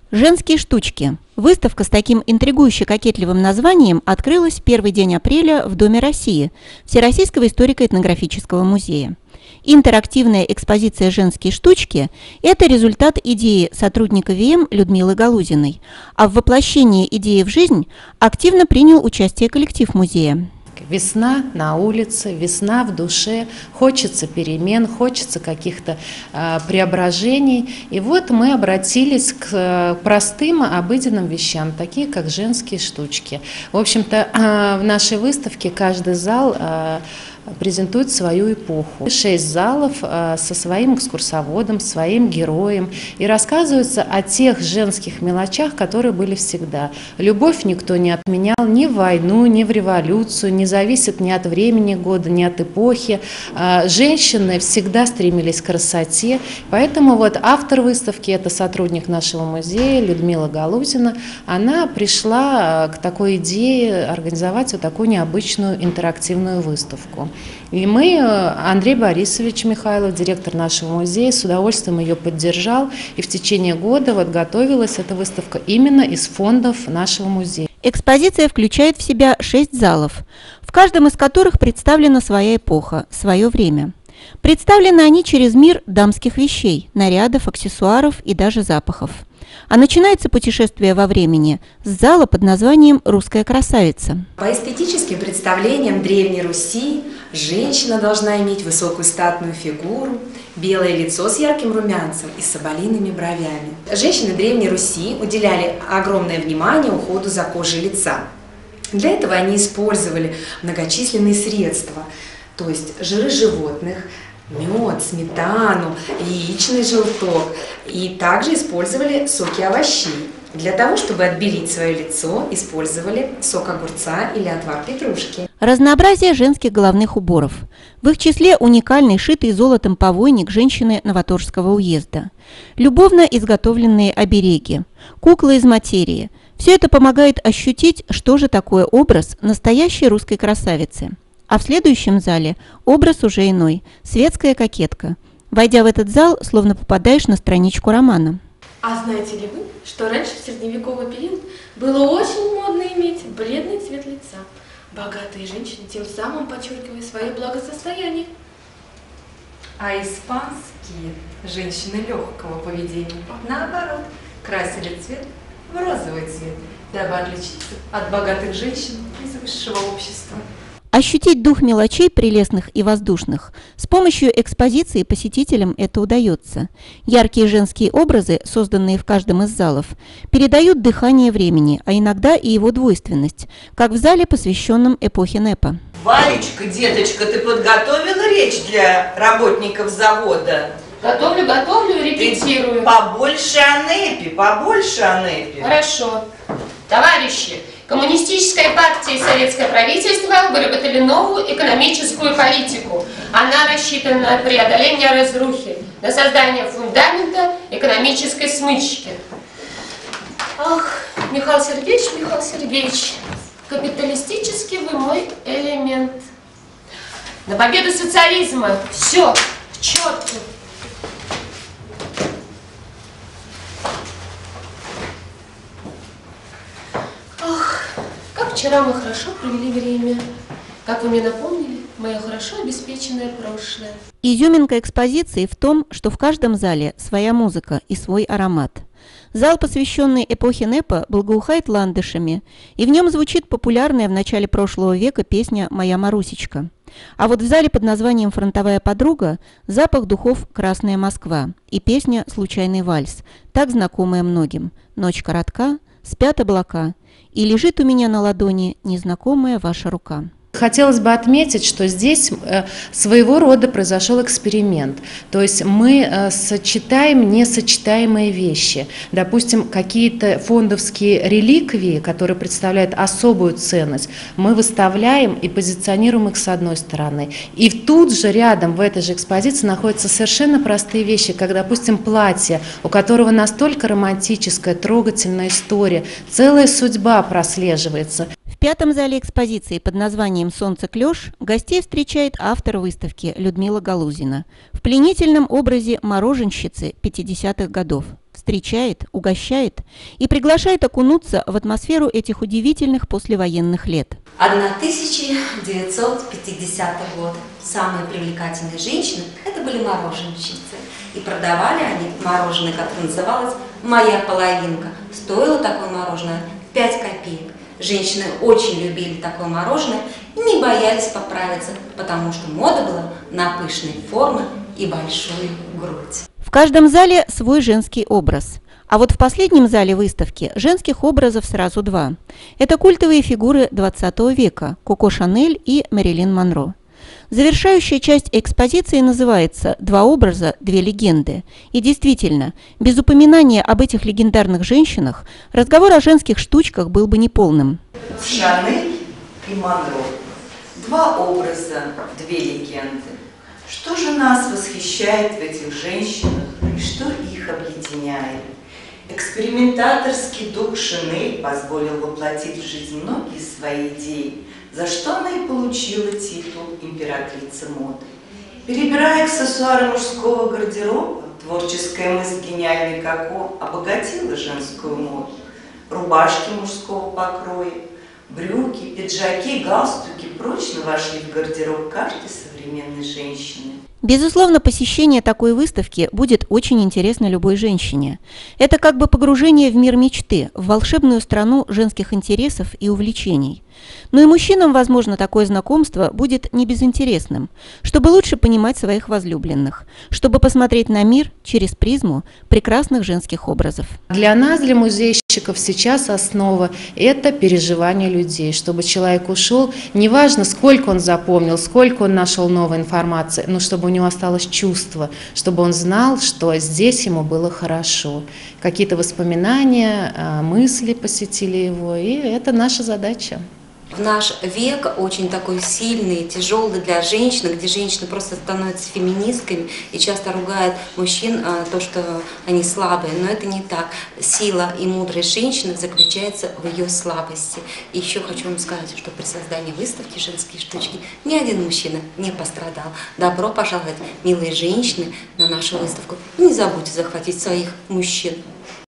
Женские штучки. Выставка с таким интригующе кокетливым названием открылась в первый день апреля в Доме России, Всероссийского историко-этнографического музея. Интерактивная экспозиция «Женские штучки» – это результат идеи сотрудника ВМ Людмилы Галузиной, а в воплощении идеи в жизнь активно принял участие коллектив музея. Весна на улице, весна в душе, хочется перемен, хочется каких-то преображений. И вот мы обратились к простым, обыденным вещам, такие как женские штучки. В общем-то, в нашей выставке каждый зал презентует свою эпоху. 6 залов со своим экскурсоводом, своим героем. И рассказывается о тех женских мелочах, которые были всегда. Любовь никто не отменял ни в войну, ни в революцию, не зависит ни от времени года, ни от эпохи. Женщины всегда стремились к красоте. Поэтому вот автор выставки, это сотрудник нашего музея Людмила Галузина, она пришла к такой идее организовать вот такую необычную интерактивную выставку. И мы, Андрей Борисович Михайлов, директор нашего музея, с удовольствием ее поддержал. И в течение года вот готовилась эта выставка именно из фондов нашего музея. Экспозиция включает в себя 6 залов, в каждом из которых представлена своя эпоха, свое время. Представлены они через мир дамских вещей, нарядов, аксессуаров и даже запахов. А начинается путешествие во времени с зала под названием «Русская красавица». По эстетическим представлениям Древней Руси женщина должна иметь высокую статную фигуру, белое лицо с ярким румянцем и соболиными бровями. Женщины Древней Руси уделяли огромное внимание уходу за кожей лица. Для этого они использовали многочисленные средства, то есть жиры животных, мед, сметану, яичный желток, и также использовали соки овощей. Для того, чтобы отбелить свое лицо, использовали сок огурца или отвар петрушки. Разнообразие женских головных уборов. В их числе уникальный шитый золотом повойник женщины Новоторжского уезда, любовно изготовленные обереги, куклы из материи. Все это помогает ощутить, что же такое образ настоящей русской красавицы. А в следующем зале образ уже иной – светская кокетка. Войдя в этот зал, словно попадаешь на страничку романа. А знаете ли вы, что раньше, в средневековый период, было очень модно иметь бледный цвет лица? Богатые женщины тем самым подчеркивали свое благосостояние. А испанские женщины легкого поведения, наоборот, красили цвет в розовый цвет, дабы отличиться от богатых женщин из высшего общества. Ощутить дух мелочей прелестных и воздушных с помощью экспозиции посетителям это удается. Яркие женские образы, созданные в каждом из залов, передают дыхание времени, а иногда и его двойственность, как в зале, посвященном эпохе НЭПа. Валечка, деточка, ты подготовила речь для работников завода? Готовлю, репетирую. Побольше о НЭПе. Хорошо. Товарищи, Коммунистическая партия и советское правительство выработали новую экономическую политику. Она рассчитана на преодоление разрухи, на создание фундамента экономической смычки. Ах, Михаил Сергеевич, капиталистический вы мой элемент. На победу социализма! Все, к черту! Ах, как вчера мы хорошо провели время. Как вы мне напомнили, мое хорошо обеспеченное прошлое. Изюминка экспозиции в том, что в каждом зале своя музыка и свой аромат. Зал, посвященный эпохе НЭПа, благоухает ландышами, и в нем звучит популярная в начале прошлого века песня «Моя Марусечка». А вот в зале под названием «Фронтовая подруга» запах духов «Красная Москва» и песня «Случайный вальс», так знакомая многим. «Ночь коротка, спят облака, и лежит у меня на ладони незнакомая ваша рука». Хотелось бы отметить, что здесь своего рода произошел эксперимент. То есть мы сочетаем несочетаемые вещи. Допустим, какие-то фондовские реликвии, которые представляют особую ценность, мы выставляем и позиционируем их с одной стороны. И тут же рядом в этой же экспозиции находятся совершенно простые вещи, как, допустим, платье, у которого настолько романтическая, трогательная история, целая судьба прослеживается. В пятом зале экспозиции под названием «Солнце клёш» гостей встречает автор выставки Людмила Галузина в пленительном образе мороженщицы 50-х годов. В встречает, угощает и приглашает окунуться в атмосферу этих удивительных послевоенных лет. 1950 год. Самые привлекательные женщины – это были мороженщицы. И продавали они мороженое, которое называлось «Моя половинка». Стоило такое мороженое 5 копеек. Женщины очень любили такое мороженое и не боялись поправиться, потому что мода была на пышные формы и большую грудь. В каждом зале свой женский образ. А вот в последнем зале выставки женских образов сразу два. Это культовые фигуры 20 века – Коко Шанель и Мэрилин Монро. Завершающая часть экспозиции называется «Два образа, две легенды». И действительно, без упоминания об этих легендарных женщинах разговор о женских штучках был бы неполным. Шанель и Монро. Два образа, две легенды. Что же нас восхищает в этих женщинах и что их объединяет? Экспериментаторский дух Шанель позволил воплотить в жизнь многие свои идеи, за что она и получила титул императрицы моды. Перебирая аксессуары мужского гардероба, творческая мысль гениальной Коко обогатила женскую моду. Рубашки мужского покроя, брюки, пиджаки, галстуки прочно вошли в гардероб каждой современной женщины. Безусловно, посещение такой выставки будет очень интересно любой женщине. Это как бы погружение в мир мечты, в волшебную страну женских интересов и увлечений. Но и мужчинам, возможно, такое знакомство будет не безинтересным, чтобы лучше понимать своих возлюбленных, чтобы посмотреть на мир через призму прекрасных женских образов. Для нас, для музейщиков, сейчас основа – это переживание людей, чтобы человек ушел, неважно, сколько он запомнил, сколько он нашел новой информации, но чтобы у него осталось чувство, чтобы он знал, что здесь ему было хорошо. Какие-то воспоминания, мысли посетили его, и это наша задача. В наш век очень такой сильный, тяжелый для женщин, где женщины просто становятся феминистками и часто ругают мужчин то, что они слабые. Но это не так. Сила и мудрость женщины заключается в ее слабости. И еще хочу вам сказать, что при создании выставки «Женские штучки» ни один мужчина не пострадал. Добро пожаловать, милые женщины, на нашу выставку. И не забудьте захватить своих мужчин.